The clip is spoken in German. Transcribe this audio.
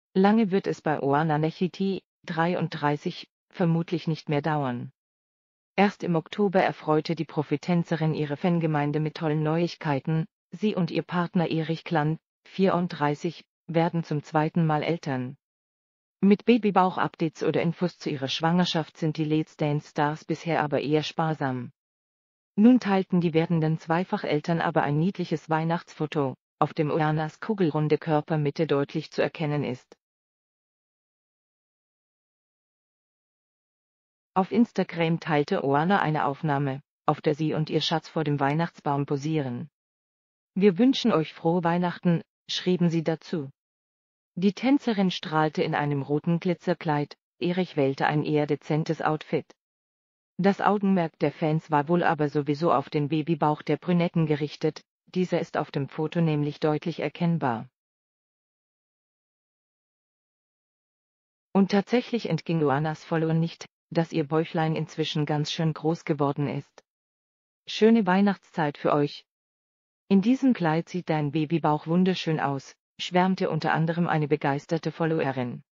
Lange wird es bei Oana Nechiti, 33, vermutlich nicht mehr dauern. Erst im Oktober erfreute die Profitänzerin ihre Fangemeinde mit tollen Neuigkeiten. Sie und ihr Partner Erich Klan, 34, werden zum zweiten Mal Eltern. Mit Babybauch-Updates oder Infos zu ihrer Schwangerschaft sind die Let's Dance-Stars bisher aber eher sparsam. Nun teilten die werdenden Zweifacheltern aber ein niedliches Weihnachtsfoto, auf dem Oanas kugelrunde Körpermitte deutlich zu erkennen ist. Auf Instagram teilte Oana eine Aufnahme, auf der sie und ihr Schatz vor dem Weihnachtsbaum posieren. Wir wünschen euch frohe Weihnachten, schrieben sie dazu. Die Tänzerin strahlte in einem roten Glitzerkleid, Erich wählte ein eher dezentes Outfit. Das Augenmerk der Fans war wohl aber sowieso auf den Babybauch der Brünetten gerichtet, dieser ist auf dem Foto nämlich deutlich erkennbar. Und tatsächlich entging Oanas Followern nicht, dass ihr Bäuchlein inzwischen ganz schön groß geworden ist. Schöne Weihnachtszeit für euch. In diesem Kleid sieht dein Babybauch wunderschön aus, schwärmte unter anderem eine begeisterte Followerin.